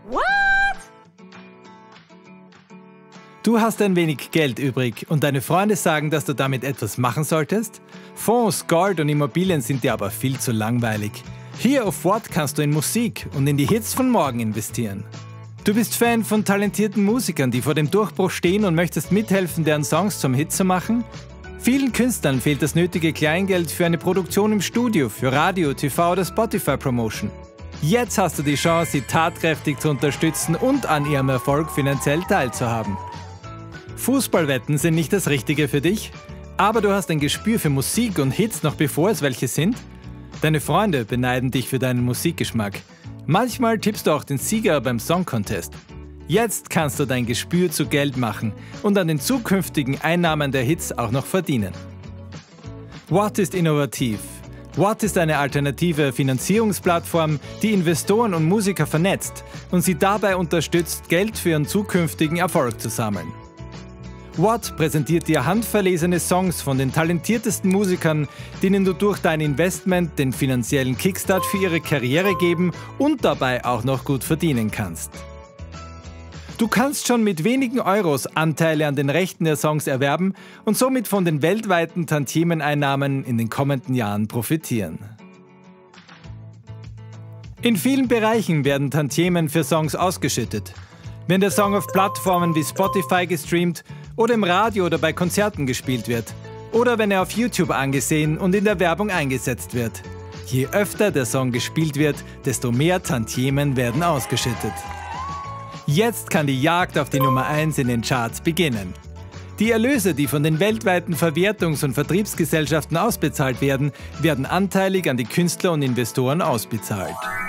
What? Du hast ein wenig Geld übrig und deine Freunde sagen, dass du damit etwas machen solltest? Fonds, Gold und Immobilien sind dir aber viel zu langweilig. Hier auf What kannst du in Musik und in die Hits von morgen investieren. Du bist Fan von talentierten Musikern, die vor dem Durchbruch stehen und möchtest mithelfen, deren Songs zum Hit zu machen? Vielen Künstlern fehlt das nötige Kleingeld für eine Produktion im Studio, für Radio, TV oder Spotify-Promotion. Jetzt hast du die Chance, sie tatkräftig zu unterstützen und an ihrem Erfolg finanziell teilzuhaben. Fußballwetten sind nicht das Richtige für dich, aber du hast ein Gespür für Musik und Hits, noch bevor es welche sind? Deine Freunde beneiden dich für deinen Musikgeschmack. Manchmal tippst du auch den Sieger beim Song Contest. Jetzt kannst du dein Gespür zu Geld machen und an den zukünftigen Einnahmen der Hits auch noch verdienen. What ist innovativ? What ist eine alternative Finanzierungsplattform, die Investoren und Musiker vernetzt und sie dabei unterstützt, Geld für ihren zukünftigen Erfolg zu sammeln. What präsentiert dir handverlesene Songs von den talentiertesten Musikern, denen du durch dein Investment den finanziellen Kickstart für ihre Karriere geben und dabei auch noch gut verdienen kannst. Du kannst schon mit wenigen Euros Anteile an den Rechten der Songs erwerben und somit von den weltweiten Tantiemeneinnahmen in den kommenden Jahren profitieren. In vielen Bereichen werden Tantiemen für Songs ausgeschüttet. Wenn der Song auf Plattformen wie Spotify gestreamt oder im Radio oder bei Konzerten gespielt wird. Oder wenn er auf YouTube angesehen und in der Werbung eingesetzt wird. Je öfter der Song gespielt wird, desto mehr Tantiemen werden ausgeschüttet. Jetzt kann die Jagd auf die Nummer 1 in den Charts beginnen. Die Erlöse, die von den weltweiten Verwertungs- und Vertriebsgesellschaften ausbezahlt werden, werden anteilig an die Künstler und Investoren ausbezahlt.